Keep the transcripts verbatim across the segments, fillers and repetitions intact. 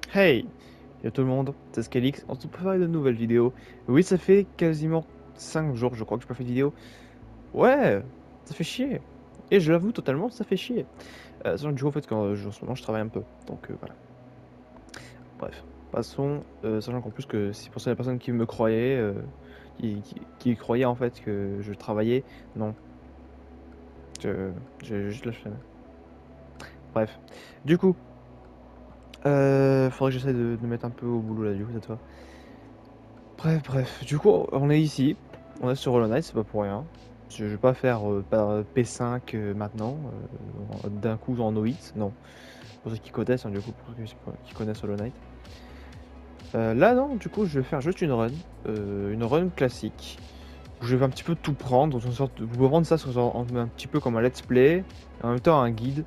Hey! Yo tout le monde, c'est Scalix, on se prépare de nouvelles vidéos. Oui, ça fait quasiment cinq jours, je crois, que je n'ai pas fait de vidéo. Ouais, ça fait chier. Et je l'avoue totalement, ça fait chier. Euh, sachant que du coup, en fait, quand, je- en ce moment, je travaille un peu. Donc euh, voilà. Bref, passons. Euh, sachant qu'en plus, que si pour ça, les personnes qui me croyaient, euh, qui, qui, qui croyaient en fait que je travaillais, non. Je- J'ai juste la flemme. Bref. Du coup, euh, faudrait que j'essaie de, de mettre un peu au boulot là, du coup, cette fois. Bref, bref. Du coup, on est ici. On est sur Hollow Knight, c'est pas pour rien. Je je vais pas faire euh, par P cinq euh, maintenant, euh, d'un coup en O huit, non. Pour ceux qui connaissent, hein, du coup, pour ceux qui qui connaissent Hollow Knight. Euh, là, non, du coup, je vais faire juste une run. Euh, une run classique. Où je vais un petit peu tout prendre. Dans une sorte de- Vous pouvez prendre ça sur un, un petit peu comme un let's play. Et en même temps, un guide.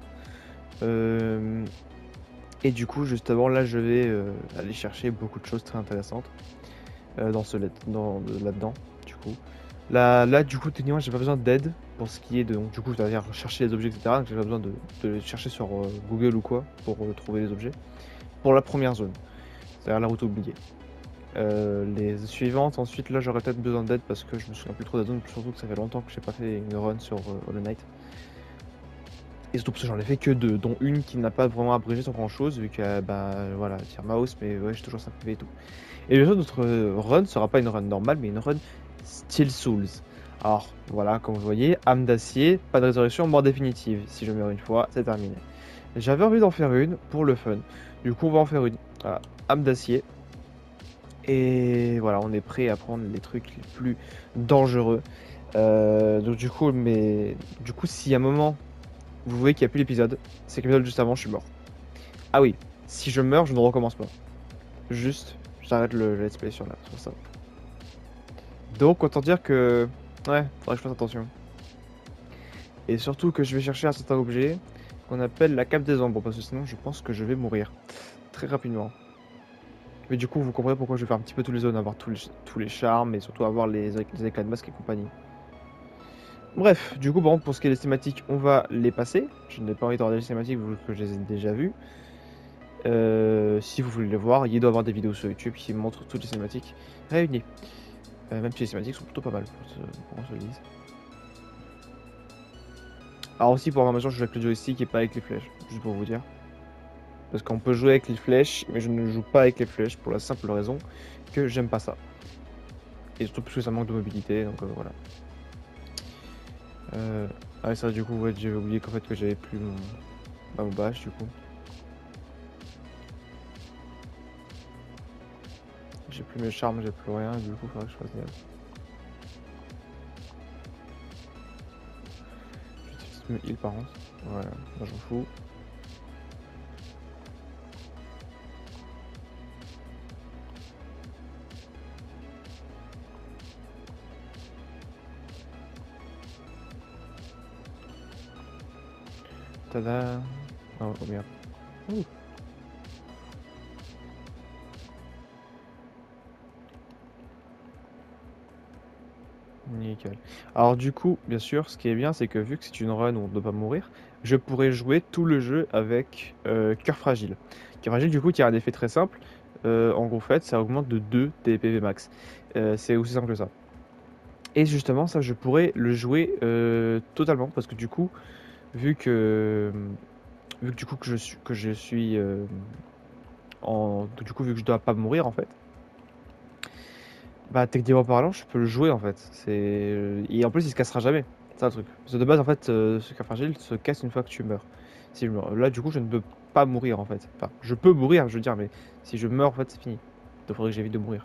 Euh, et du coup, juste avant, là, je vais euh, aller chercher beaucoup de choses très intéressantes euh, dans ce let- dans, là-dedans, du coup. Là, là, du coup, techniquement, j'ai pas besoin d'aide pour ce qui est de. Donc, du coup, c'est-à-dire chercher les objets, et cetera. Donc, j'ai pas besoin de, de les chercher sur euh, Google ou quoi pour euh, trouver les objets. Pour la première zone, c'est-à-dire la route oubliée. Euh, les suivantes, ensuite, là, j'aurais peut-être besoin d'aide parce que je me souviens plus trop des zones, surtout que ça fait longtemps que j'ai pas fait une run sur euh, Hollow Knight. Et surtout parce que j'en ai fait que deux, dont une qui n'a pas vraiment abrégé sur grand chose, vu que, euh, bah, voilà, tire mouse, mais ouais, j'ai toujours simplifié et tout. Et bien sûr, notre euh, run sera pas une run normale, mais une run Steel Souls. Alors, voilà, comme vous voyez, âme d'acier, pas de résurrection, mort définitive. Si je meurs une fois, c'est terminé. J'avais envie d'en faire une pour le fun. Du coup, on va en faire une. Voilà, âme d'acier. Et voilà, on est prêt à prendre les trucs les plus dangereux. Euh, donc du coup, mais du coup, si à un moment vous voyez qu'il n'y a plus l'épisode, c'est que l'épisode juste avant, je suis mort. Ah oui, si je meurs, je ne recommence pas. Juste, j'arrête le, le let's play sur, la, sur ça. Donc autant dire que ouais, faudrait que je fasse attention. Et surtout que je vais chercher un certain objet qu'on appelle la cape des ombres, parce que sinon je pense que je vais mourir très rapidement. Mais du coup, vous comprenez pourquoi je vais faire un petit peu tous les zones, avoir tous les, tous les charmes et surtout avoir les, les éclats de masque et compagnie. Bref, du coup, bon, pour ce qui est des cinématiques, on va les passer. Je n'ai pas envie de regarder les cinématiques vu que je les ai déjà vues. Euh, si vous voulez les voir, il doit y avoir des vidéos sur YouTube qui montrent toutes les cinématiques réunies. Euh, même si les cinématiques sont plutôt pas mal pour, ce, pour qu'on se le dise. Alors aussi pour information, je joue avec le joystick et pas avec les flèches, juste pour vous dire. Parce qu'on peut jouer avec les flèches, mais je ne joue pas avec les flèches pour la simple raison que j'aime pas ça. Et surtout parce que ça manque de mobilité, donc euh, voilà. Euh... Ah ça du coup, ouais, j'avais oublié qu'en fait que j'avais plus mon... Bah, mon bâche du coup. J'ai plus mes charmes, j'ai plus rien, du coup faudrait que je fasse gaffe. Je vais me heal par contre. Voilà, moi je m'en fous. Tada. Oh, oh merde. Ouh. Nickel. Alors du coup, bien sûr, ce qui est bien, c'est que vu que c'est une run où on ne doit pas mourir, je pourrais jouer tout le jeu avec euh, Cœur Fragile. Cœur Fragile, du coup, qui a un effet très simple. Euh, en gros, fait, ça augmente de deux tes P V max. Euh, c'est aussi simple que ça. Et justement, ça, je pourrais le jouer euh, totalement, parce que du coup, vu que, vu que du coup que je suis, que je suis euh, en, du coup, vu que je dois pas mourir en fait, bah techniquement parlant, je peux le jouer en fait. C'est et en plus, il se cassera jamais. C'est un truc. Parce que de base, en fait, euh, ce cœur fragile se casse une fois que tu meurs. Si je meurs. Là, du coup, je ne peux pas mourir en fait. Enfin, je peux mourir, je veux dire, mais si je meurs, en fait, c'est fini. Il faudrait que j'évite de mourir.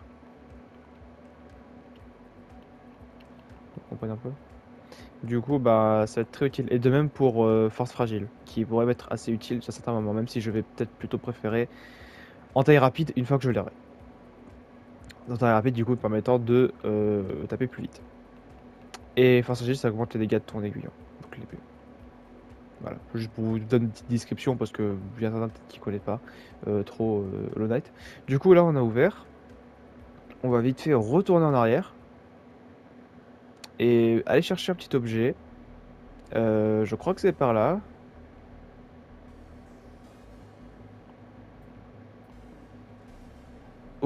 Vous comprenez un peu? Du coup, bah, ça va être très utile. Et de même pour euh, force fragile, qui pourrait m'être assez utile à certains moments, même si je vais peut-être plutôt préférer en taille rapide une fois que je l'aurai. En taille rapide, du coup, permettant de euh, taper plus vite. Et force agile, ça augmente les dégâts de ton aiguillon. Donc l'épée. Voilà, juste pour vous donner une petite description parce que il y en a certains peut-être qui ne connaissent pas euh, trop euh, Hollow Knight. Du coup, là, on a ouvert. On va vite fait retourner en arrière et aller chercher un petit objet. Euh, je crois que c'est par là.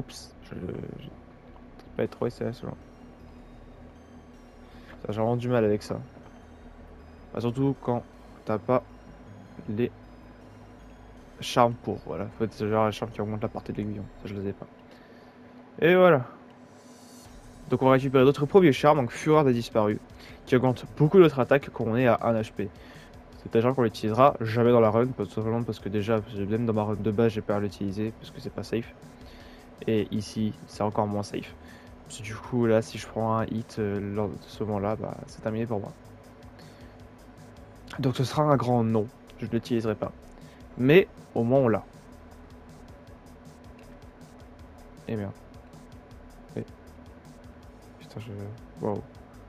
Oups, je... je... pas être trop S S là. Ça, j'ai vraiment du mal avec ça. Bah, surtout quand t'as pas les charmes pour, voilà. Faut être genre les charmes qui augmentent la portée de l'aiguillon. Ça, je les ai pas. Et voilà. Donc on va récupérer d'autres premiers charmes, donc Fureur des disparus, qui augmente beaucoup notre attaque quand on est à un H P. C'est un charme qu'on l'utilisera jamais dans la run, tout simplement parce que déjà, même dans ma run de base, j'ai peur à l'utiliser, parce que c'est pas safe. Et ici, c'est encore moins safe. Parce que du coup, là, si je prends un hit euh, lors de ce moment-là, bah, c'est terminé pour moi. Donc ce sera un grand non, je ne l'utiliserai pas. Mais au moins on l'a. Et merde. Et... Putain, je... Waouh.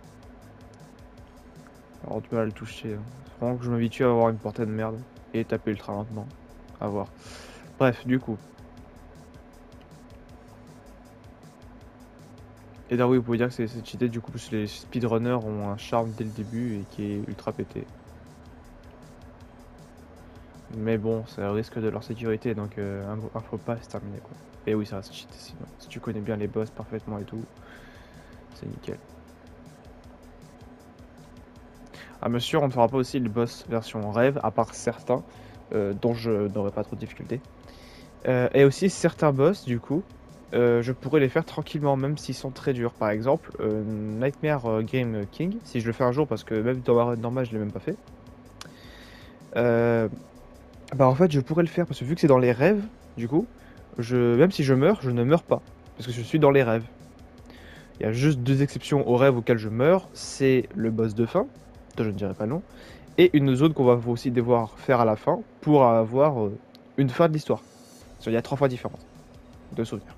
Alors du mal à le toucher. Hein. Vraiment que je m'habitue à avoir une portée de merde. Et taper ultra lentement. À voir. Bref, du coup. Et là oui, vous pouvez dire que c'est cheaté, du coup, parce que les speedrunners ont un charme dès le début et qui est ultra pété. Mais bon, c'est un risque de leur sécurité, donc euh, un, un faux pas, c'est terminé quoi. Et oui, ça reste cheaté sinon. Si tu connais bien les boss parfaitement et tout, c'est nickel. Ah monsieur, on ne fera pas aussi le boss version rêve, à part certains, euh, dont je n'aurai pas trop de difficultés. Euh, et aussi certains boss, du coup, euh, je pourrais les faire tranquillement, même s'ils sont très durs. Par exemple, euh, Nightmare euh, Game King, si je le fais un jour, parce que même dans ma run normale, je l'ai même pas fait. Euh, bah en fait, je pourrais le faire, parce que vu que c'est dans les rêves, du coup, je, même si je meurs, je ne meurs pas, parce que je suis dans les rêves. Il y a juste deux exceptions aux rêves auxquels je meurs, c'est le boss de fin, dont je ne dirai pas le nom, et une zone qu'on va aussi devoir faire à la fin pour avoir euh, une fin de l'histoire. Il y a trois fois différentes de souvenirs.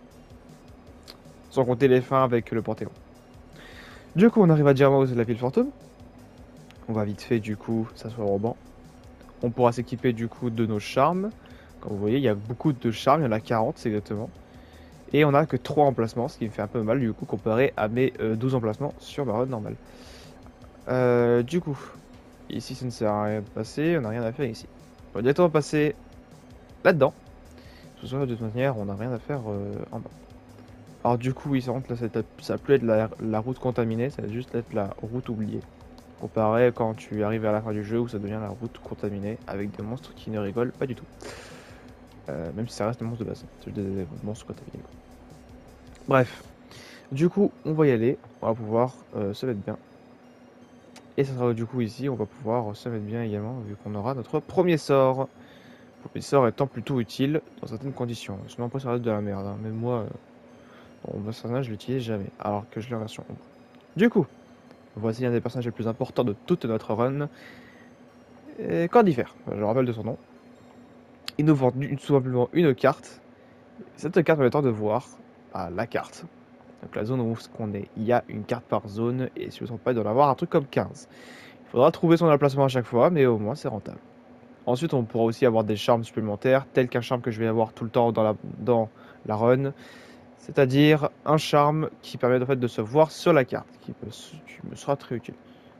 Sans compter les fins avec le Panthéon. Du coup, on arrive à Djermaus de la ville fantôme. On va vite fait, du coup, s'asseoir au banc. On pourra s'équiper, du coup, de nos charmes. Comme vous voyez, il y a beaucoup de charmes, il y en a quarante, c'est exactement. Et on n'a que trois emplacements, ce qui me fait un peu mal, du coup, comparé à mes euh, douze emplacements sur ma run normale. Euh, du coup, ici, ça ne sert à rien de passer, on n'a rien à faire ici. On va directement passer là-dedans. De toute manière, on n'a rien à faire euh, en bas. Alors du coup, oui, ça rentre là, ça, ça peut être la, la route contaminée, ça va juste être la route oubliée. Comparé quand tu arrives à la fin du jeu où ça devient la route contaminée avec des monstres qui ne rigolent pas du tout. Euh, même si ça reste des monstres de base, c'est des, des monstres contaminés. Bref, du coup, on va y aller, on va pouvoir euh, se mettre bien. Et ça sera du coup ici, on va pouvoir se mettre bien également, vu qu'on aura notre premier sort. Le premier sort étant plutôt utile dans certaines conditions. Sinon après ça reste de la merde, hein. Même moi... Euh... Bon, bah, ça, je l'utilise jamais, alors que je l'ai en version ombre. Du coup, voici un des personnages les plus importants de toute notre run. Cordyfer, je rappelle de son nom. Il nous vend tout simplement une carte. Cette carte permettant de voir bah, la carte. Donc la zone où on est. Il y a une carte par zone, et si je ne me trompe pas, il doit en avoir un truc comme quinze. Il faudra trouver son emplacement à chaque fois, mais au moins c'est rentable. Ensuite, on pourra aussi avoir des charmes supplémentaires, tel qu'un charme que je vais avoir tout le temps dans la, dans la run. C'est-à-dire un charme qui permet en fait de se voir sur la carte, qui, peut, qui me sera très utile.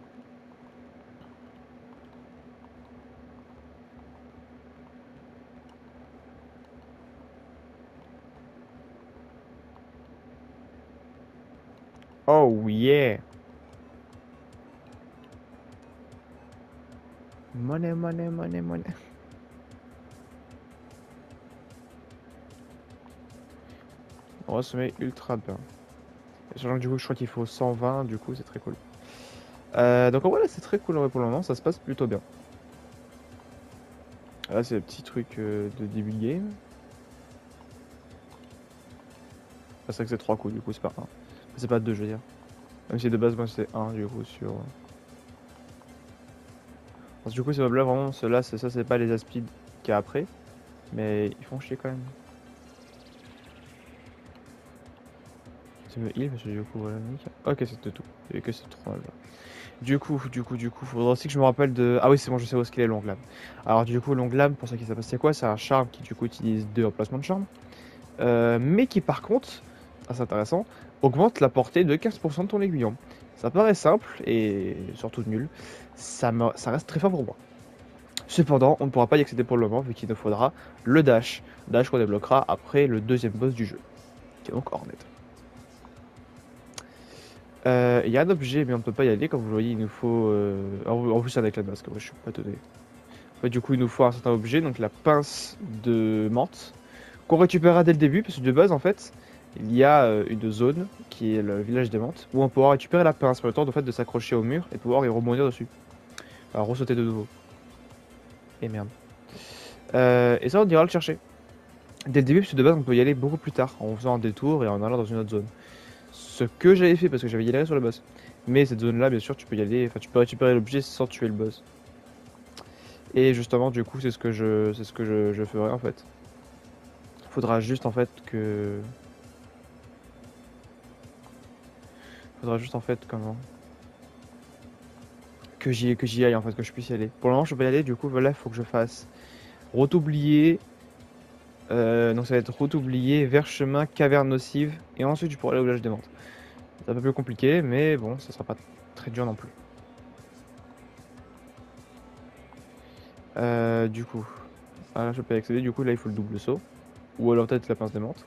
Oh yeah! Money, money, money, money. On se met ultra bien. Sachant que du coup, je crois qu'il faut cent vingt, du coup, c'est très cool. Euh, donc voilà, c'est très cool pour le moment, ça se passe plutôt bien. Là, c'est le petit truc euh, de début de game. Ah, c'est vrai que c'est trois coups, du coup, c'est pas un. C'est pas deux, je veux dire. Même si de base, moi, c'est un, du coup, sur. Parce que du coup, ces mobs là, vraiment, ceux-là, ça, c'est pas les aspides qu'il y a après. Mais ils font chier quand même. Tu me heal parce que du coup, voilà, nickel. Ok, c'était tout. Il y avait que ces trois là. Du coup, du coup, du coup, faudra aussi que je me rappelle de. Ah oui, c'est bon, je sais où est-ce qu'il est, Longue Lame. Alors, du coup, Longue Lame, pour ceux qui savent pas c'est quoi, c'est un charme qui, du coup, utilise deux emplacements de charme. Euh, mais qui, par contre, assez intéressant, augmente la portée de quinze pour cent de ton aiguillon. Ça paraît simple et surtout nul. Ça, me... ça reste très fort pour moi. Cependant, on ne pourra pas y accéder pour le moment, vu qu'il nous faudra le dash. Dash qu'on débloquera après le deuxième boss du jeu. qui est donc Hornet. Il euh, y a un objet, mais on ne peut pas y aller. Comme vous le voyez, il nous faut. Euh... En plus, c'est un éclat de masque. Moi, je suis pas étonné. En fait, du coup, il nous faut un certain objet, donc la pince de menthe, qu'on récupérera dès le début, parce que de base, en fait, il y a euh, une zone qui est le village des menthes, où on pourra récupérer la pince, pour le temps de, fait, de s'accrocher au mur et de pouvoir y rebondir dessus. Alors, ressauter de nouveau. Et merde. Euh, et ça, on ira le chercher. Dès le début, parce que de base, on peut y aller beaucoup plus tard, en faisant un détour et en allant dans une autre zone. Ce que j'avais fait, parce que j'avais galéré sur le boss. Mais cette zone-là, bien sûr, tu peux y aller, enfin, tu peux récupérer l'objet sans tuer le boss. Et justement, du coup, c'est ce que je, c'est ce que je, je ferai en fait. Faudra juste en fait que, faudra juste en fait comment, que j'y, que j'y aille en fait, que je puisse y aller. Pour le moment, je peux pas y aller. Du coup, voilà, il faut que je fasse route oubliée. Euh, donc ça va être route oubliée vers chemin caverne nocive et ensuite tu pourras aller au village des menthes. C'est un peu plus compliqué, mais bon, ça sera pas très dur non plus. Euh, du coup, ah là je peux y accéder. Du coup, là il faut le double saut ou alors peut-être la pince des menthes.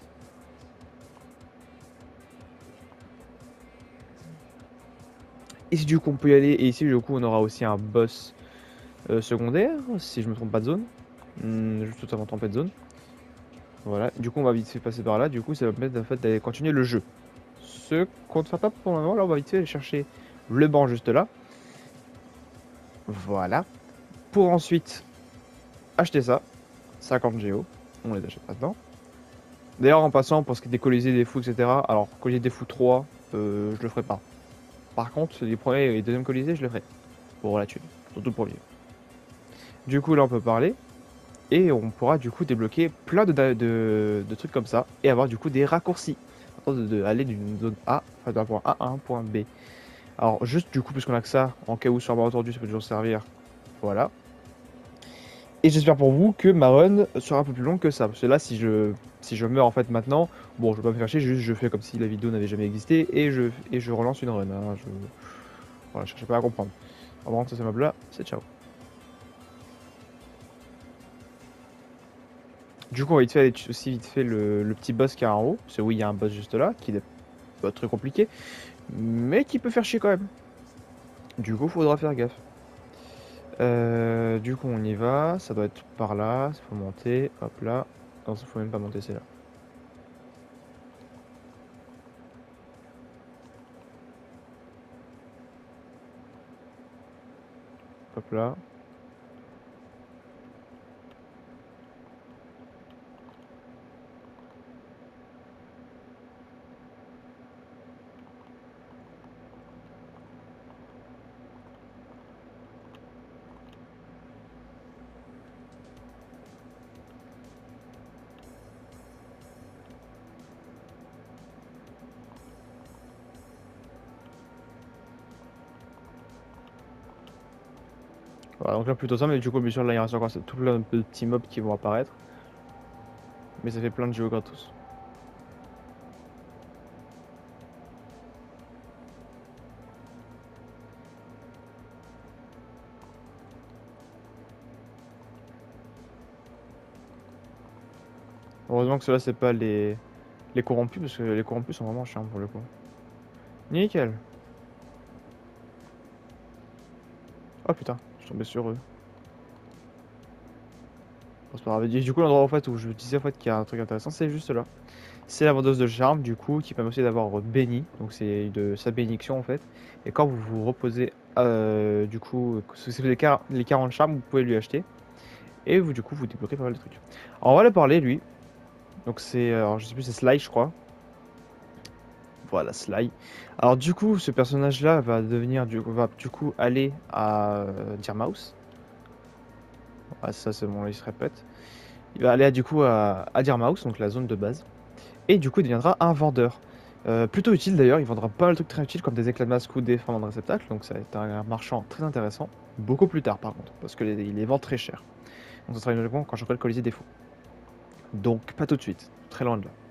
Ici du coup on peut y aller et ici du coup on aura aussi un boss euh, secondaire si je me trompe pas de zone. Hmm, juste totalement trompé de zone. Voilà, du coup on va vite fait passer par là, du coup ça va permettre en fait, d'aller continuer le jeu. Ce qu'on ne fera pas pour le moment, là on va vite fait aller chercher le banc juste là. Voilà. Pour ensuite acheter ça, cinquante géo, on les achète maintenant. D'ailleurs en passant pour ce qui est des colisées, des fous, et cetera. Alors colisée des fous trois, euh, je le ferai pas. Par contre les premiers et les deuxièmes colisées je le ferai. Pour la thune, surtout le premier. Du coup là on peut parler. Et on pourra du coup débloquer plein de, de, de trucs comme ça et avoir du coup des raccourcis. De, de aller d'une zone A, enfin d'un point A à un point B. Alors juste du coup, puisqu'on a que ça, en cas où sur un malentendu, ça peut toujours servir. Voilà. Et j'espère pour vous que ma run sera un peu plus longue que ça. Parce que là, si je, si je meurs en fait maintenant, bon, je vais pas me faire chier, juste je fais comme si la vidéo n'avait jamais existé et je, et je relance une run. Hein. Je, voilà, je cherchais pas à comprendre. Alors, ça, c'est ma là, c'est ciao. Du coup, on va vite fait aller aussi vite fait le, le petit boss qui est en haut. Parce que oui, il y a un boss juste là, qui est pas très compliqué, mais qui peut faire chier quand même. Du coup, faudra faire gaffe. Euh, du coup, on y va. Ça doit être par là. Il faut monter. Hop là. Non, il faut même pas monter, c'est là. Hop là. Voilà, donc là plutôt ça, mais du coup bien sûr là il reste encore tout plein de petits mobs qui vont apparaître. Mais ça fait plein de géos gratos. Heureusement que ceux-là c'est pas les... les corrompus, parce que les corrompus sont vraiment chiants pour le coup. Nickel. Oh putain, je suis tombé sur eux. Bon, c'est pas grave. Du coup l'endroit en fait où je disais en fait qu'il y a un truc intéressant, c'est juste là. C'est la vendeuse de charme du coup qui permet aussi d'avoir béni, donc c'est de sa bénédiction en fait. Et quand vous vous reposez euh, du coup, si vous avez les quarante charmes, vous pouvez lui acheter. Et vous du coup vous débloquez pas mal de trucs. Alors on va le parler lui. Donc c'est, alors je sais plus, c'est Sly je crois. Voilà Sly. Alors du coup ce personnage là va devenir du va du coup aller à euh, Deer Mouse. Ah, ça c'est bon, il se répète. Il va aller du coup à, à Deer Mouse, donc la zone de base. Et du coup il deviendra un vendeur. Euh, plutôt utile d'ailleurs, il vendra pas mal de trucs très utiles comme des éclats de masque ou des fins de réceptacle, donc ça va être un marchand très intéressant. Beaucoup plus tard par contre, parce qu'il les, les vend très cher. Donc ça sera uniquement quand j'aurai le colisée des fous. Donc pas tout de suite, très loin de là.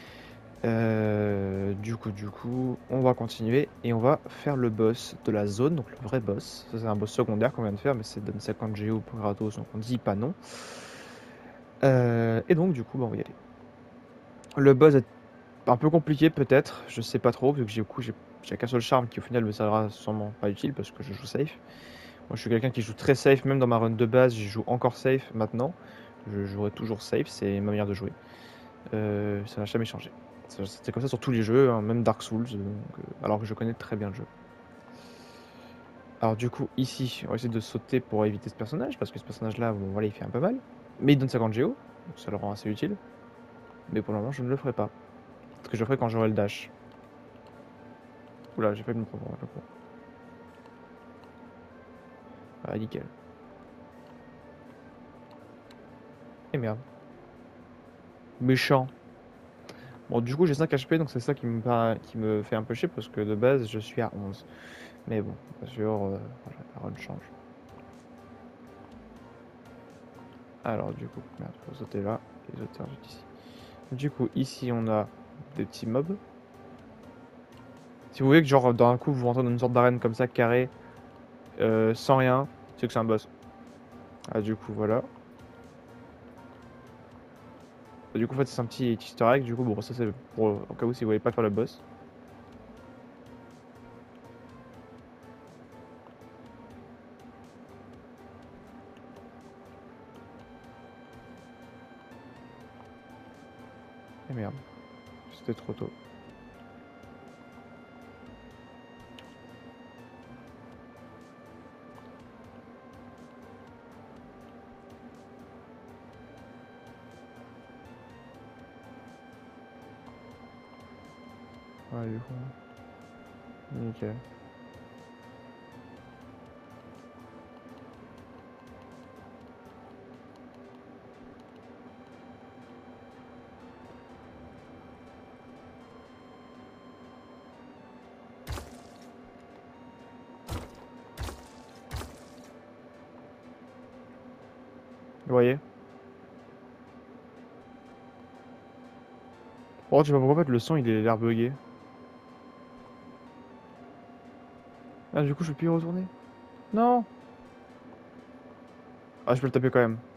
Euh, du coup, du coup, on va continuer et on va faire le boss de la zone, donc le vrai boss. Ça c'est un boss secondaire qu'on vient de faire, mais c'est donne cinquante géo pour gratos, donc on dit pas non. Euh, et donc du coup, bah, on va y aller. Le boss est Un peu compliqué peut-être, je sais pas trop, vu que j'ai j'ai qu'un seul charme qui au final me servira sûrement pas utile parce que je joue safe. Moi je suis quelqu'un qui joue très safe, même dans ma run de base, je joue encore safe maintenant. Je jouerai toujours safe, c'est ma manière de jouer. Euh, ça n'a jamais changé. C'était comme ça sur tous les jeux, hein, même Dark Souls, donc, euh, alors que je connais très bien le jeu. Alors du coup, ici, on va essayer de sauter pour éviter ce personnage, parce que ce personnage-là, bon voilà, il fait un peu mal. Mais il donne cinquante géo, donc ça le rend assez utile. Mais pour le moment, je ne le ferai pas. Parce que je le ferai quand j'aurai le dash. Oula, j'ai fait de me prendre un peu. Ah, nickel. Et merde. Méchant. Bon, du coup, j'ai cinq H P, donc c'est ça qui me, paraît- qui me fait un peu chier, parce que de base, je suis à onze. Mais bon, bien sûr, euh, voilà, la run change. Alors, du coup, merde, faut sauter là, et sauter ensuite ici. Du coup, ici, on a des petits mobs. Si vous voyez que, genre, d'un coup, vous rentrez dans une sorte d'arène comme ça, carré, euh, sans rien, c'est que c'est un boss. Ah, du coup, voilà. Du coup, en fait, c'est un petit easter egg. Du coup, bon, ça, c'est pour au cas où si vous voyez pas faire le boss. Et merde, c'était trop tôt. Ouais, du coup, nickel. Vous voyez? Oh, tu sais pas pourquoi, en fait, le son, il est l'air bugué. Ah, du coup, je peux plus y retourner. Non! Ah, je peux le taper quand même.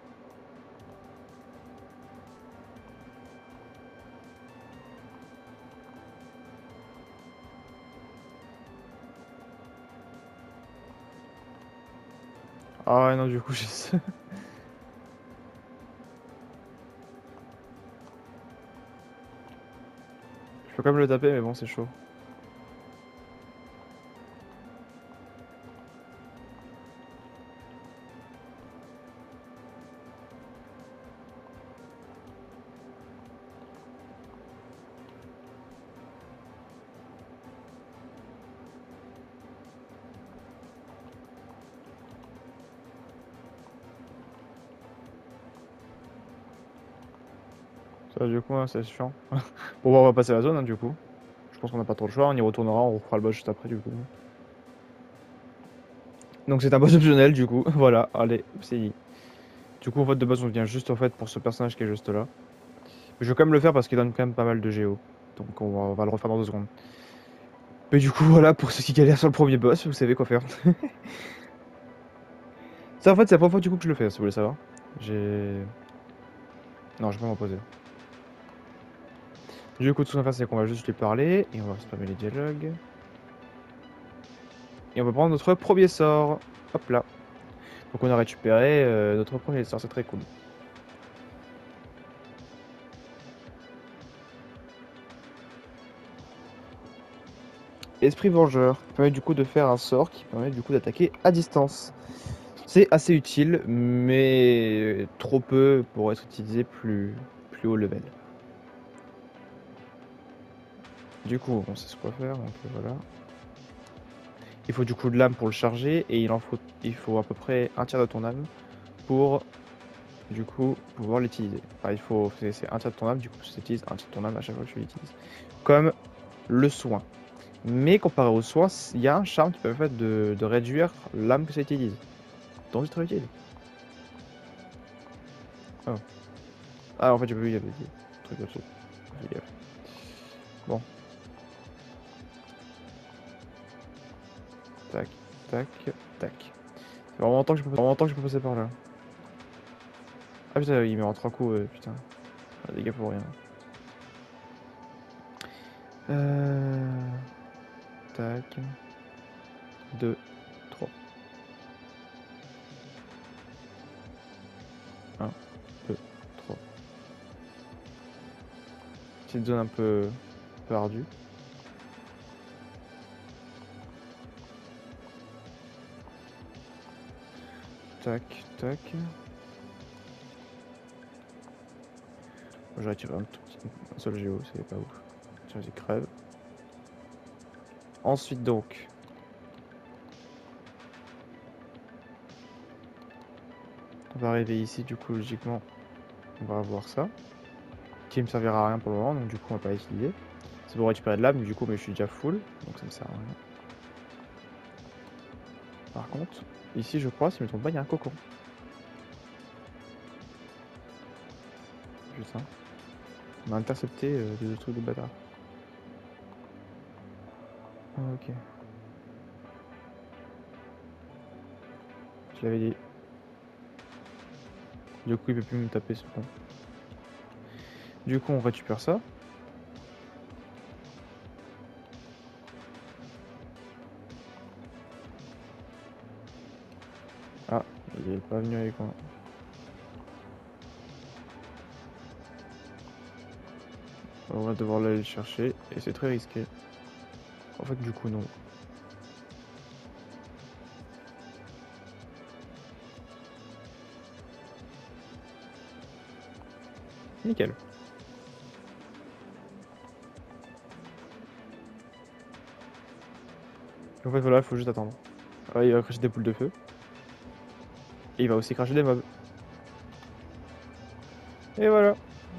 Ah ouais, non, du coup, je sais. Je peux quand même le taper, mais bon, c'est chaud. Ça, du coup, hein, c'est chiant. Bon, bah, on va passer à la zone, hein, du coup. Je pense qu'on n'a pas trop le choix, on y retournera, on refera le boss juste après, du coup. Donc, c'est un boss optionnel, du coup. Voilà, allez, c'est dit. Du coup, en fait, de base, on vient juste, en fait, pour ce personnage qui est juste là. Je vais quand même le faire parce qu'il donne quand même pas mal de géo. Donc, on va, on va le refaire dans deux secondes. Mais du coup, voilà, pour ceux qui galèrent sur le premier boss, vous savez quoi faire. Ça, en fait, c'est la première fois, du coup, que je le fais, si vous voulez savoir. J'ai... Non, je vais pas m'en poser. Du coup, tout ce qu'on va faire, c'est qu'on va juste lui parler, et on va spammer les dialogues. Et on va prendre notre premier sort. Hop là. Donc on a récupéré euh, notre premier sort, c'est très cool. Esprit vengeur, qui permet du coup de faire un sort qui permet du coup d'attaquer à distance. C'est assez utile, mais trop peu pour être utilisé plus, plus haut level. Du coup, on sait ce qu'on va faire, donc voilà. Il faut du coup de l'âme pour le charger, et il en faut, il faut à peu près un tiers de ton âme pour du coup pouvoir l'utiliser. Enfin, il faut, c'est un tiers de ton âme, du coup tu utilises un tiers de ton âme à chaque fois que tu l'utilises. Comme le soin. Mais comparé au soin, il y a un charme qui permet de, de réduire l'âme que ça utilise. Donc c'est très utile. Oh. Ah, en fait, j'ai pas vu, il y avait des trucs au-dessus. Fais gaffe. Bon. Tac, tac, tac. C'est vraiment longtemps que je peux, vraiment longtemps que je peux passer par là. Ah putain, il met en trois coups, euh, putain. Ah, des gars pour rien. Euh... Tac. deux, trois. un, deux, trois. Petite zone un peu, un peu ardue. Tac, tac. J'aurais tiré un tout petit un seul géo, c'est pas ouf. Tiens, j'y crève. Ensuite donc. On va arriver ici, du coup logiquement on va avoir ça. Qui me servira à rien pour le moment, donc du coup on va pas l'utiliser. C'est pour récupérer de l'âme, du coup mais je suis déjà full, donc ça me sert à rien. Par contre, ici je crois, si je me trompe pas, il y a un cocon. Juste ça. On a intercepté euh, des trucs de bâtard. Ah, ok. Je l'avais dit. Du coup il peut plus me taper ce con. Du coup on récupère ça. Ah, il est pas venu avec moi. On va devoir aller le chercher et c'est très risqué. En fait du coup non. Nickel. En fait voilà, il faut juste attendre. Ah, il va cracher des boules de feu. Et il va aussi cracher des mobs. Et voilà.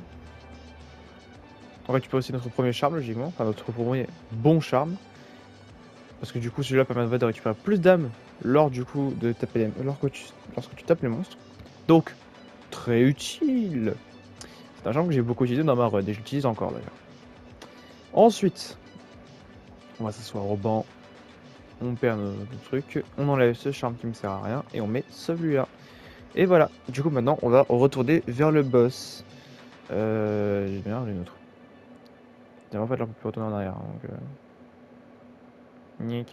On récupère aussi notre premier charme logiquement. Enfin notre premier bon charme. Parce que du coup celui-là permet de récupérer plus d'âmes lors du coup de taper les... lorsque tu... lorsque tu tapes les monstres. Donc très utile. C'est un charme que j'ai beaucoup utilisé dans ma run et je l'utilise encore d'ailleurs. Ensuite, on va s'asseoir au banc. On perd nos, nos trucs. On enlève ce charme qui me sert à rien et on met celui-là. Et voilà. Du coup maintenant on va retourner vers le boss. Euh... J'ai bien j'ai une autre. En fait là on peut plus retourner en arrière. Donc, euh... Nick.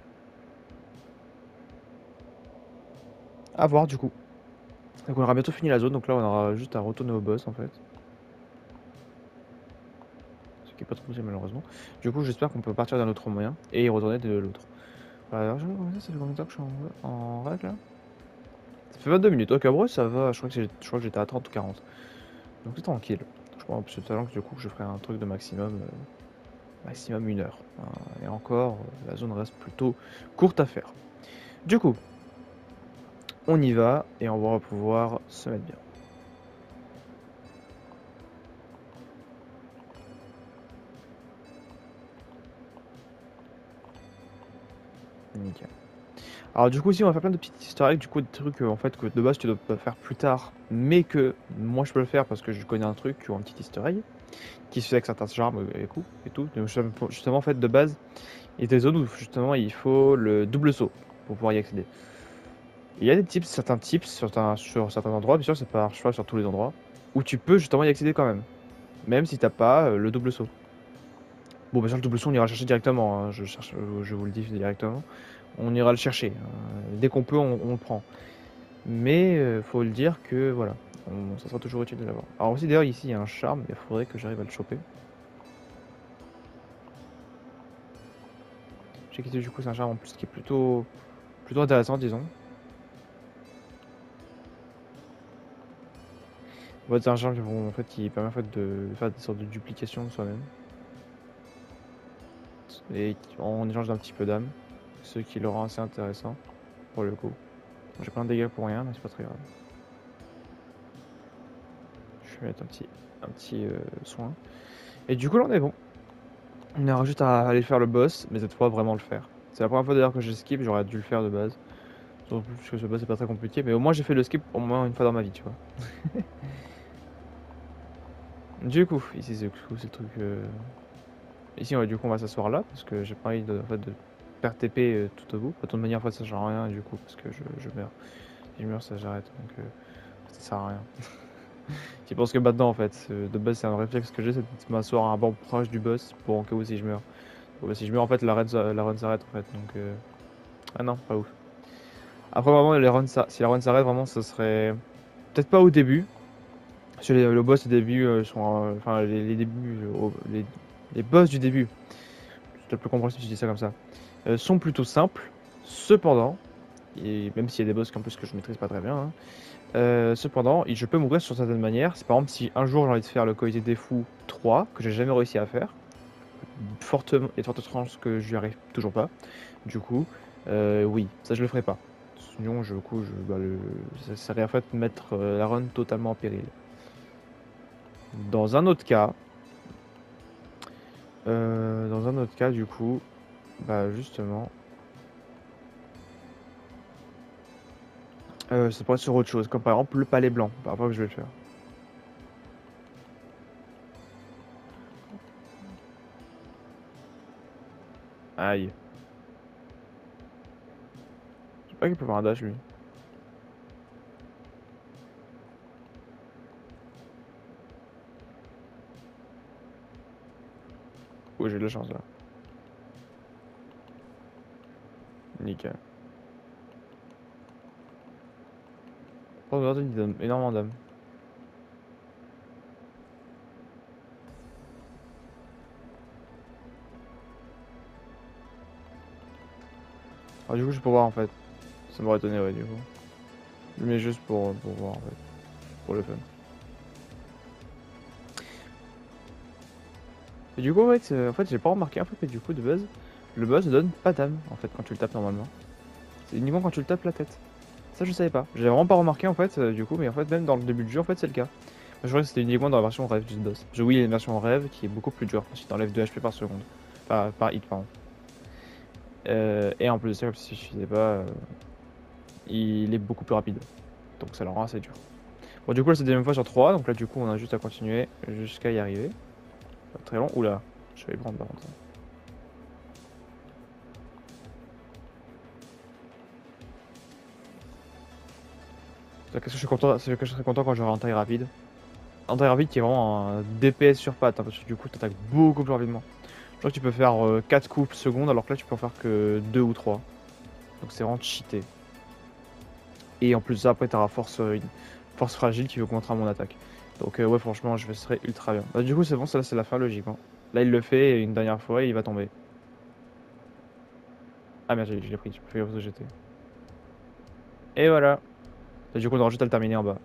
A voir du coup. Donc on aura bientôt fini la zone, donc là on aura juste à retourner au boss en fait. Ce qui est pas trop possible malheureusement. Du coup j'espère qu'on peut partir d'un autre moyen et y retourner de l'autre. Alors je ça, ça fait combien de temps que je suis en, en règle là? Ça fait vingt-deux minutes, ok bro ça va, je crois que j'étais à trente ou quarante. Donc c'est tranquille. Je crois que talent que du coup je ferai un truc de maximum euh, maximum une heure. Euh, et encore, euh, la zone reste plutôt courte à faire. Du coup, on y va et on va pouvoir se mettre bien. Nickel. Alors du coup ici on va faire plein de petites historiques, du coup des trucs euh, en fait que de base tu dois pas faire plus tard, mais que moi je peux le faire parce que je connais un truc ou un petit historique qui se fait avec certains charmes et tout, et tout. Donc, justement en fait de base il y a des zones où justement il faut le double saut pour pouvoir y accéder. Il y a des tips, certains tips sur certains, sur certains endroits, bien sûr c'est pas marche pas sur tous les endroits, où tu peux justement y accéder quand même, même si t'as pas euh, le double saut. Bon bien sûr le double saut on ira le chercher directement, hein. je, cherche, je vous le dis directement, on ira le chercher, hein. Dès qu'on peut on, on le prend. Mais euh, faut le dire que voilà, on, ça sera toujours utile de l'avoir. Alors aussi d'ailleurs ici il y a un charme, il faudrait que j'arrive à le choper. J'ai quitté du coup c'est un charme en plus qui est plutôt, plutôt intéressant disons. En fait, c'est un charme qui, en fait, qui permet en fait, de faire des sortes de duplication de soi-même. Et en échange d'un petit peu d'âme, ce qui le rend assez intéressant pour le coup. J'ai plein de dégâts pour rien, mais c'est pas très grave. Je vais mettre un petit, un petit euh, soin. Et du coup là on est bon. On aura juste à aller faire le boss, mais cette fois vraiment le faire. C'est la première fois d'ailleurs que je skip, j'aurais dû le faire de base. Surtout que ce boss c'est pas très compliqué, mais au moins j'ai fait le skip au moins une fois dans ma vie, tu vois. Du coup, ici c'est le truc... Euh... Ici ouais, du coup on va s'asseoir là, parce que j'ai pas envie de, en fait, de perdre T P euh, tout au bout. De toute manière en fait ça sert à rien du coup, parce que je, je meurs. Si je meurs ça j'arrête, donc euh, ça sert à rien. Qui pense que maintenant en fait. Euh, De base, c'est un réflexe que j'ai, c'est de m'asseoir à un banc proche du boss pour en cas où si je meurs. Bon, bah, si je meurs en fait, la run, s'a- la run s'arrête en fait. Donc, euh... ah non, pas ouf. Après, vraiment, les runs, ça- si la run s'arrête, vraiment, ça serait peut-être pas au début. Parce que les, le boss au début euh, sont. euh, Enfin, les, les débuts. euh, au- les, les boss du début, c'est peut-être plus compréhensible si je dis ça comme ça, euh, sont plutôt simples. Cependant, et même s'il y a des boss qu'en plus que je maîtrise pas très bien, hein, euh, cependant, je peux mourir sur certaines manières. C'est par exemple si un jour j'ai envie de faire le Colisée des Fous trois, que j'ai jamais réussi à faire, fortement et de fortes chances que j'y arrive toujours pas. Du coup, euh, oui, ça je le ferai pas. Sinon, je, du coup, je, bah, le, ça serait en fait mettre euh, la run totalement en péril. Dans un autre cas, euh, dans un autre cas, du coup, bah justement, euh, ça pourrait être sur autre chose, comme par exemple le palais blanc. Parfois que je vais le faire. Aïe. Je sais pas qu'il peut faire un dash lui. Oh, j'ai de la chance là. Nickel. Oh, regarde, il donne énormément d'âme. Alors, du coup, je peux voir en fait. Ça m'aurait étonné, ouais, du coup. Mais juste pour, pour voir en fait. Pour le fun. Et du coup, ouais, c'est- en fait, j'ai pas remarqué en fait, mais du coup, de base, le boss ne donne pas d'âme en fait quand tu le tapes normalement. C'est uniquement quand tu le tapes la tête. Ça, je savais pas. J'avais vraiment pas remarqué en fait, euh, du coup, mais en fait, même dans le début du jeu, en fait, c'est le cas. Moi, je croyais que c'était uniquement dans la version rêve du boss. Je oui, il y a une version rêve qui est beaucoup plus dure parce qu'il t'enlève deux H P par seconde. Par, par hit, pardon. Euh, et en plus de ça, comme si je suffisais pas, euh, il est beaucoup plus rapide. Donc ça le rend assez dur. Bon, du coup, là, c'est la deuxième fois sur trois, donc là, du coup, on a juste à continuer jusqu'à y arriver. Pas très long. Oula, je vais prendre par contre. C'est que je suis content, c'est que je serais content quand j'aurai un taille rapide. Un taille rapide qui est vraiment un D P S sur patte, hein, parce que du coup, t'attaques beaucoup plus rapidement. Je crois que tu peux faire euh, quatre coups secondes, alors que là, tu peux en faire que deux ou trois. Donc c'est vraiment cheaté. Et en plus de ça, après, t'auras force, euh, une force fragile qui veut contrer mon attaque. Donc euh, ouais, franchement, je serais ultra bien. Bah, du coup, c'est bon, ça là, c'est la fin logiquement. Là, il le fait une dernière fois et il va tomber. Ah merde, je l'ai pris, je peux le jeter. Et voilà. Et du coup, on aura juste à le terminer en bas.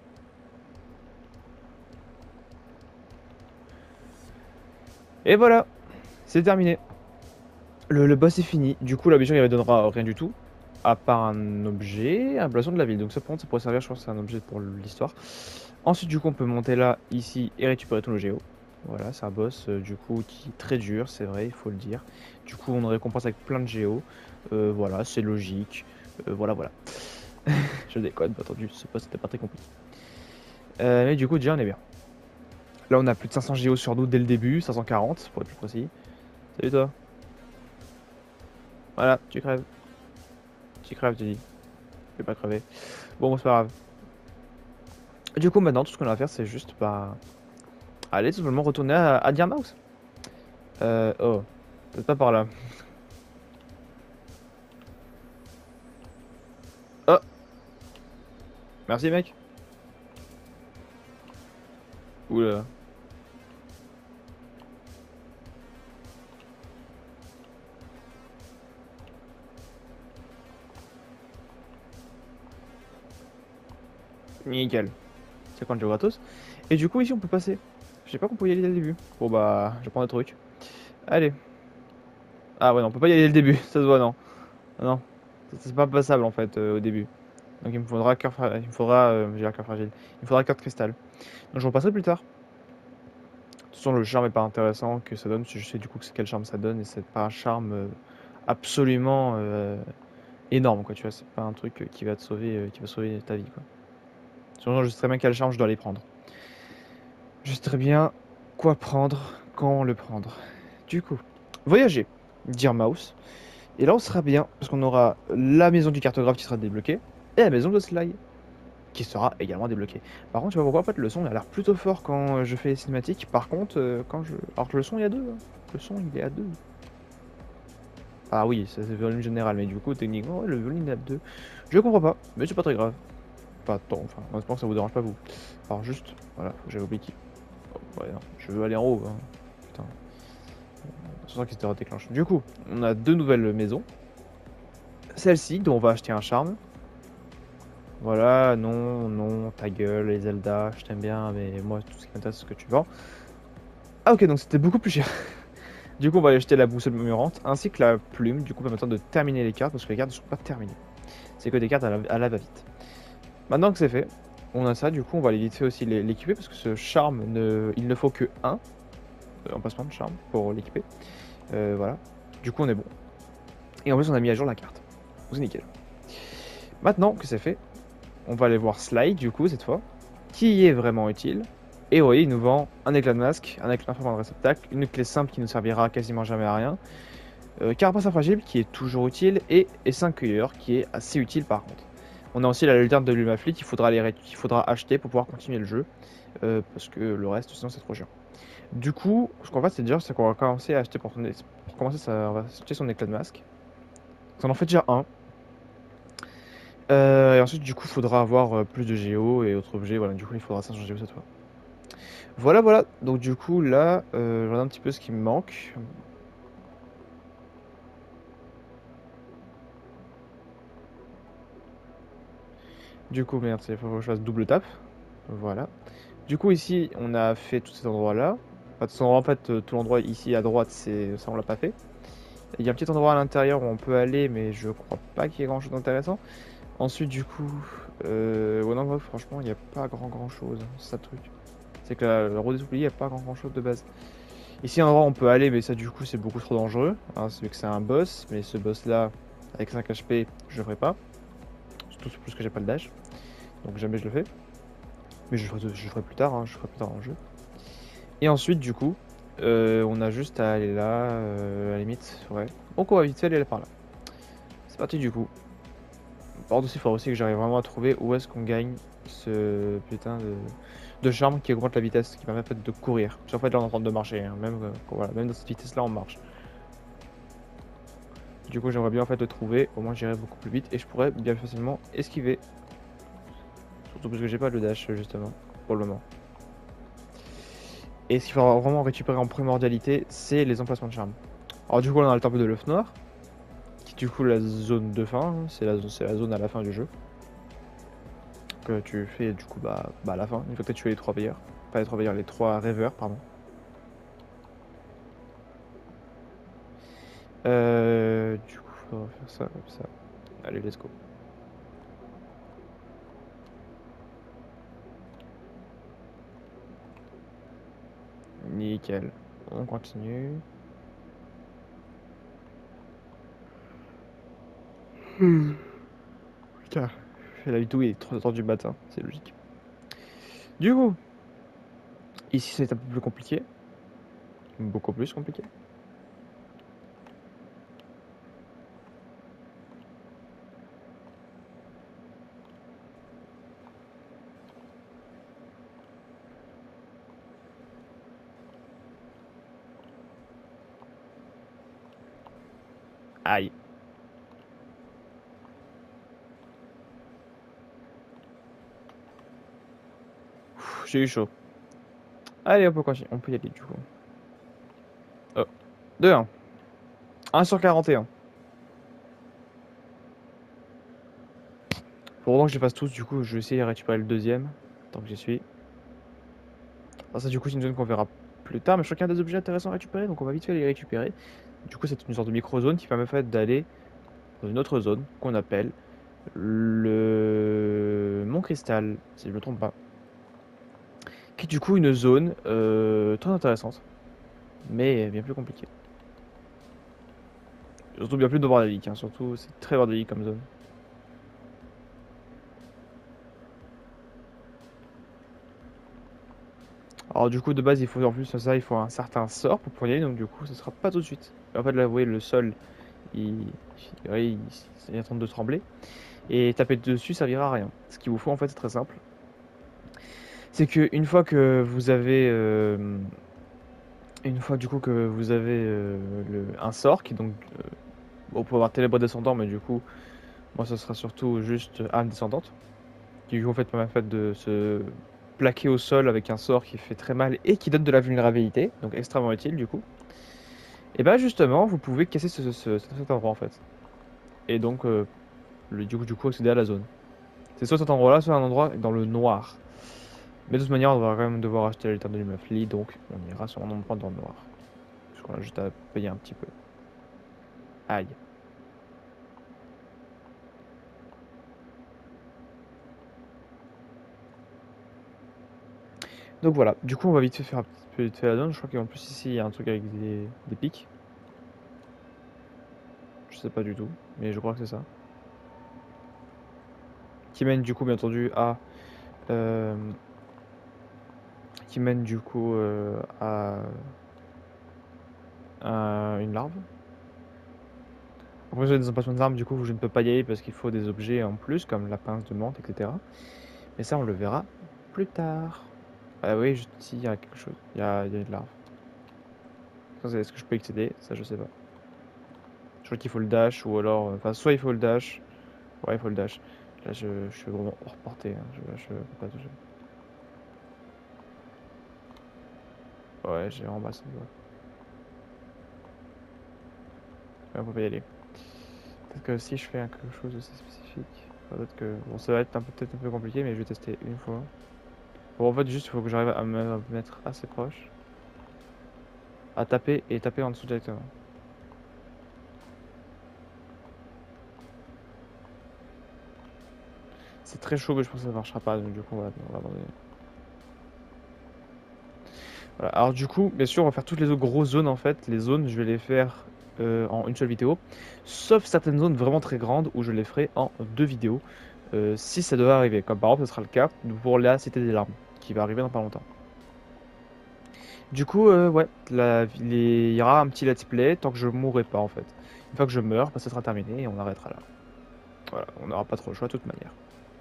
Et voilà, c'est terminé. Le, le boss est fini. Du coup, la mission, il ne donnera rien du tout. À part un objet, un blason de la ville. Donc ça, par contre, ça pourrait servir, je pense, c'est un objet pour l'histoire. Ensuite, du coup, on peut monter là, ici, et récupérer tout le géo. Voilà, c'est un boss, euh, du coup, qui est très dur, c'est vrai, il faut le dire. Du coup, on le récompense avec plein de géo. Euh, voilà, c'est logique. Euh, voilà, voilà. Je déconne, pas entendu, ce boss n'était pas très compliqué. Euh, mais du coup, déjà, on est bien. Là, on a plus de cinq cents géo sur nous dès le début, cinq cent quarante pour être plus précis. Salut toi. Voilà, tu crèves. Tu crèves, tu dis. Je vais pas crever. Bon, bon, c'est pas grave. Du coup, maintenant, tout ce qu'on a à faire, c'est juste, bah, aller tout simplement retourner à, à Deer Mouse. Euh, oh, peut-être pas par là. Oh, merci, mec. Oula. Nickel. C'est quand je gratos. Et du coup, ici, on peut passer. Je sais pas qu'on peut y aller dès le début. Bon, bah, je prends un truc. Allez. Ah ouais, non, on peut pas y aller dès le début. Ça se voit, non. Non. C'est pas passable, en fait, euh, au début. Donc, il me faudra cœur fra- Il me faudra... euh, j'ai un cœur fragile. Il me faudra cœur de cristal. Donc, je repasserai plus tard. De toute façon, le charme est pas intéressant que ça donne. Je sais du coup que c'est quel charme ça donne. Et c'est pas un charme euh, absolument euh, énorme, quoi. Tu vois, c'est pas un truc euh, qui va te sauver, euh, qui va sauver ta vie, quoi. Sinon, je sais très bien quel charme je dois aller prendre. Je sais très bien quoi prendre, quand le prendre. Du coup, voyager, dire mouse. Et là, on sera bien, parce qu'on aura la maison du cartographe qui sera débloquée, et la maison de Sly. qui sera également débloqué. Par contre, tu vois pourquoi en fait le son il a l'air plutôt fort quand je fais les cinématiques. Par contre, euh, quand je... Alors que le son il y a deux. Hein. Le son il est à deux. Ah oui, ça c'est le volume général, mais du coup, techniquement, ouais, le volume est à deux. Je comprends pas, mais c'est pas très grave. Pas tant, enfin, honnêtement, ça vous dérange pas vous. Alors juste, voilà, j'avais oublié qui... Oh, ouais, non, je veux aller en haut, hein. Putain. C'est ça qui s'était déclenché. Du coup, on a deux nouvelles maisons. Celle-ci, dont on va acheter un charme. Voilà, non, non, ta gueule, les Zelda, je t'aime bien, mais moi, tout ce qui m'intéresse, c'est ce que tu vends. Ah ok, donc c'était beaucoup plus cher. Du coup, on va aller acheter la boussole murmurante, ainsi que la plume, du coup, permettant de terminer les cartes, parce que les cartes ne sont pas terminées. C'est que des cartes à la, à la va-vite. Maintenant que c'est fait, on a ça, du coup, on va aller vite fait aussi l'é- l'équiper, parce que ce charme, ne, il ne faut que un euh, emplacement de charme pour l'équiper. Euh, voilà. Du coup, on est bon. Et en plus, on a mis à jour la carte. Donc, c'est nickel. Maintenant que c'est fait, on va aller voir Slide, du coup, cette fois, qui est vraiment utile. Et vous voyez, il nous vend un éclat de masque, un éclat de réceptacle, une clé simple qui ne servira quasiment jamais à rien, euh, carapace infragible qui est toujours utile, et, et cinq cueilleurs qui est assez utile par contre. On a aussi la lanterne de Lumafly qu'il faudra, les qu'il faudra acheter pour pouvoir continuer le jeu, euh, parce que le reste, sinon c'est trop chiant. Du coup, ce qu'on va faire, c'est déjà c'est qu'on va commencer à acheter pour, son, pour commencer, ça, on va acheter son éclat de masque. Ça en fait déjà un. Euh, et ensuite, du coup, il faudra avoir euh, plus de géo et autres objets. Voilà, du coup, il faudra cinq cents géo cette fois. Voilà, voilà. Donc, du coup, là, euh, je regarde un petit peu ce qui me manque. Du coup, merde, il faut que je fasse double tap. Voilà. Du coup, ici, on a fait tout cet endroit-là. Enfin, tout cet endroit, en fait, euh, tout l'endroit ici à droite, c'est ça, on l'a pas fait. Il y a un petit endroit à l'intérieur où on peut aller, mais je crois pas qu'il y ait grand chose d'intéressant. Ensuite, du coup, euh... ouais, non, ouais, franchement, il n'y a pas grand grand chose. C'est ça le truc. C'est que la, la roue des oubliés, il n'y a pas grand grand chose de base. Ici, un endroit où on peut aller, mais ça, du coup, c'est beaucoup trop dangereux. Hein, c'est vu que c'est un boss, mais ce boss-là, avec cinq H P, je le ferai pas. Surtout plus que j'ai pas le dash. Donc, jamais je le fais. Mais je le ferai, je le ferai plus tard, hein, je le ferai plus tard dans le jeu. Et ensuite, du coup, euh, on a juste à aller là, euh, à la limite, ouais. Donc, on va vite fait aller là par là. C'est parti, du coup. Par contre, il faudra aussi que j'arrive vraiment à trouver où est-ce qu'on gagne ce putain de, de charme qui augmente la vitesse, qui permet en fait de courir. Parce qu'en fait, là, on est en train de marcher, hein. Même, euh, voilà, même dans cette vitesse-là, on marche. Du coup, j'aimerais bien en fait le trouver, au moins j'irai beaucoup plus vite et je pourrais bien facilement esquiver. Surtout parce que j'ai pas le dash, justement, pour le moment. Et ce qu'il faudra vraiment récupérer en primordialité, c'est les emplacements de charme. Alors du coup, on a le temple de l'œuf noir, qui est du coup la zone de fin, hein. c'est la, la zone à la fin du jeu. Que tu fais du coup bah, bah à la fin, une fois que tu as tué les trois veilleurs. Pas les trois veilleurs, les trois rêveurs, pardon. Euh, du coup, on va faire ça comme ça. Allez, let's go. Nickel. On continue. Hmm. Putain, la vidéo il est trois heures du matin, c'est logique. Du coup, ici c'est un peu plus compliqué. Beaucoup plus compliqué. Aïe. J'ai eu chaud. Allez, on peut continuer. On peut y aller du coup. Oh. deux un. un sur quarante et un. Faut vraiment que je les fasse tous, du coup je vais essayer de récupérer le deuxième. Tant que j'y suis. Alors ça du coup c'est une zone qu'on verra plus tard, mais je crois qu'il y a des objets intéressants à récupérer, donc on va vite fait les récupérer. Du coup c'est une sorte de micro-zone qui permet en fait d'aller dans une autre zone qu'on appelle le Mont Cristal, si je ne me trompe pas. Qui est du coup une zone euh, très intéressante, mais bien plus compliquée. Surtout bien plus de bordélique, hein. Surtout c'est très bordélique comme zone. Alors du coup de base il faut en plus de ça il faut un certain sort pour pouvoir y aller, donc du coup ce sera pas tout de suite. En fait là vous voyez le sol il, il, il, il est en train de trembler. Et taper dessus servira à rien. Ce qu'il vous faut en fait c'est très simple. C'est que une fois que vous avez euh, une fois du coup que vous avez euh, le, un sort qui donc euh, bon, pour avoir ténèbres descendant, mais du coup moi ce sera surtout juste âme descendante qui du coup en fait permet en fait de se plaquer au sol avec un sort qui fait très mal et qui donne de la vulnérabilité, donc extrêmement utile du coup. Et bah justement vous pouvez casser ce, ce- cet endroit en fait. Et donc euh, le, du coup du coup accéder à la zone. C'est soit cet endroit là, soit un endroit dans le noir. Mais de toute manière on va quand même devoir acheter la lanterne de Lumafli, donc on ira sur un endroit dans le noir. Parce qu'on a juste à payer un petit peu. Aïe. Donc voilà, du coup on va vite fait faire un petit peu vite fait la zone. Je crois qu'en plus ici il y a un truc avec des, des pics. Je sais pas du tout, mais je crois que c'est ça. Qui mène du coup bien entendu à... euh, qui mène du coup euh, à, à une larve. Après j'ai des empêchements d'armes du coup je ne peux pas y aller parce qu'il faut des objets en plus comme la pince de menthe, et cetera. Mais ça on le verra plus tard. Ah oui, juste ici il y a quelque chose, il y a, il y a une larve. Est-ce que je peux accéder? Ça je sais pas. Je crois qu'il faut le dash ou alors... euh, Enfin soit il faut le dash. Ouais il faut le dash. Là je, je suis vraiment hors portée, hein. Je, je peux pas toucher. Ouais j'ai embrassé. Ouais. Ouais, on peut pas y aller. Peut-être que si je fais quelque chose d'assez spécifique, peut-être que... Bon, ça va être un peu- peut-être un peu compliqué, mais je vais tester une fois. Bon, en fait, juste, il faut que j'arrive à me mettre assez proche. À taper et taper en dessous directement. C'est très chaud, mais je pense que ça marchera pas, donc du coup, on va, on va abandonner. Voilà. Alors du coup, bien sûr, on va faire toutes les autres grosses zones, en fait. Les zones, je vais les faire euh, en une seule vidéo. Sauf certaines zones vraiment très grandes, où je les ferai en deux vidéos. Euh, si ça devait arriver. Comme par exemple, ce sera le cas pour la Cité des Larmes, qui va arriver dans pas longtemps. Du coup, euh, ouais, la- les- il y aura un petit let's play tant que je mourrai pas en fait. Une fois que je meurs, bah, ça sera terminé et on arrêtera là. Voilà, on n'aura pas trop le choix de toute manière.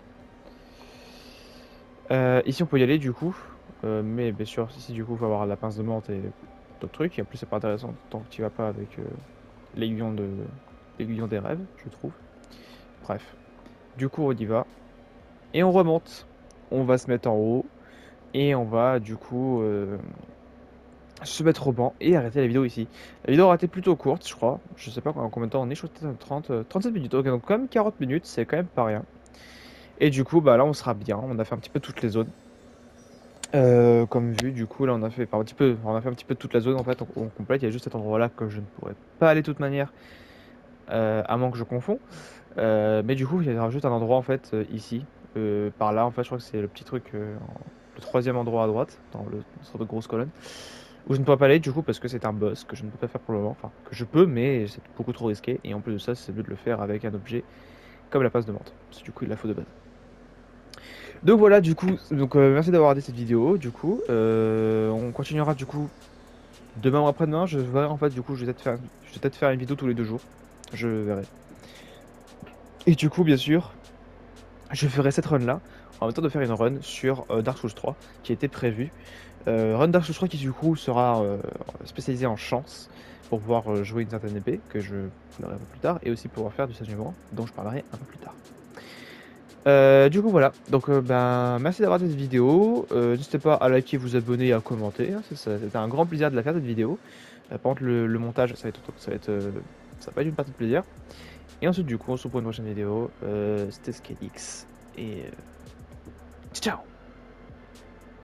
Euh, ici on peut y aller du coup, euh, mais bien sûr, ici du coup il faut avoir la pince de menthe et d'autres trucs. Et en plus c'est pas intéressant tant que tu vas pas avec euh, l'aiguillon de l'aiguillon des rêves, je trouve. Bref, du coup on y va et on remonte. On va se mettre en haut et on va du coup euh, se mettre au banc et arrêter la vidéo ici. La vidéo aura été plutôt courte, je crois. Je sais pas en combien de temps on est, je crois que c'était trente, euh, trente-sept minutes. Ok, donc quand même quarante minutes, c'est quand même pas rien. Et du coup, bah là, on sera bien. On a fait un petit peu toutes les zones. Euh, comme vu, du coup, là, on a fait enfin, un petit peu, on a fait un petit peu toute la zone en fait, on, on complète. Il y a juste cet endroit-là que je ne pourrais pas aller de toute manière, euh, à moins que je confonds. Euh, mais du coup, il y aura juste un endroit en fait euh, ici, euh, par là. En fait, je crois que c'est le petit truc, euh, en- le troisième endroit à droite, dans le une sorte de grosse colonne. Où je ne peux pas aller du coup parce que c'est un boss que je ne peux pas faire pour le moment. Enfin, que je peux, mais c'est beaucoup trop risqué. Et en plus de ça, c'est mieux de le faire avec un objet comme la passe de menthe. Parce que du coup, il la faut de base. Donc voilà, du coup, donc euh, merci d'avoir regardé cette vidéo. Du coup, Euh, on continuera du coup demain ou après-demain. Je verrai en fait, du coup, je vais peut-être faire, je vais peut-être faire une vidéo tous les deux jours. Je verrai. Et du coup, bien sûr, je ferai cette run là en même temps de faire une run sur euh, Dark Souls trois qui était prévue. Euh, Run Dark Souls trois qui du coup sera euh, spécialisé en chance pour pouvoir euh, jouer une certaine épée que je vous donnerai un peu plus tard et aussi pouvoir faire du saignement dont je parlerai un peu plus tard. Euh, du coup voilà, donc euh, ben merci d'avoir regardé cette vidéo. Euh, n'hésitez pas à liker, vous abonner et à commenter, hein. C'était un grand plaisir de la faire cette vidéo. Euh, par contre le, le montage ça va être, ça va être, euh, ça va pas être une partie de plaisir. Et ensuite du coup on se retrouve pour une prochaine vidéo. Euh, C'était Skelix et euh, ciao.